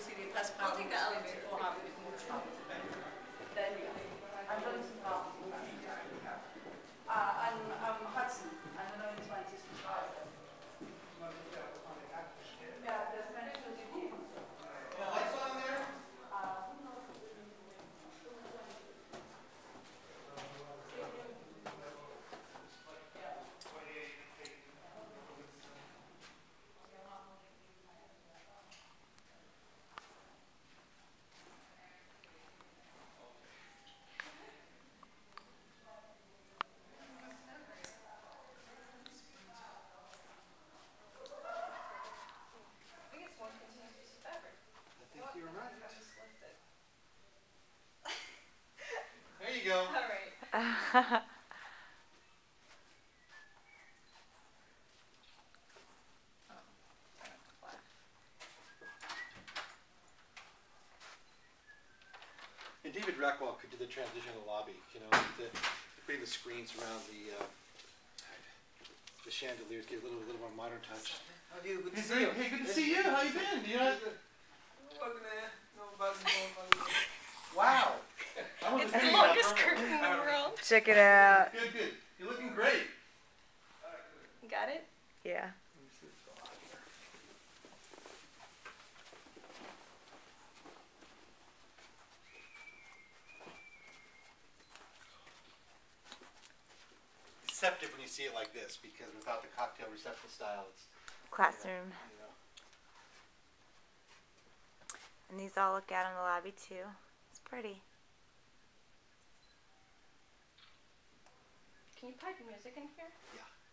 sie die Presspaarung vorhaben mit Mutschraub. Ansonsten brauchen Sie am Hudson, an der 29. Straße. Ja, das kann ich für Sie buchen. Lights on there? There you go. All right. And David Reckwell could do the transition in the lobby, you know, putting the screens around the chandeliers, give it a little more modern touch. How do you? Good to see you. Hey, good to see you. How you been? You know? Wow. It's the longest curtain in the world. Check it out. Good, good. You're looking great. You got it? Yeah. Deceptive when you see it like this, because without the cocktail reception style, it's Classroom. you know. And these all look out on the lobby too. It's pretty. Can you pipe music in here? Yeah.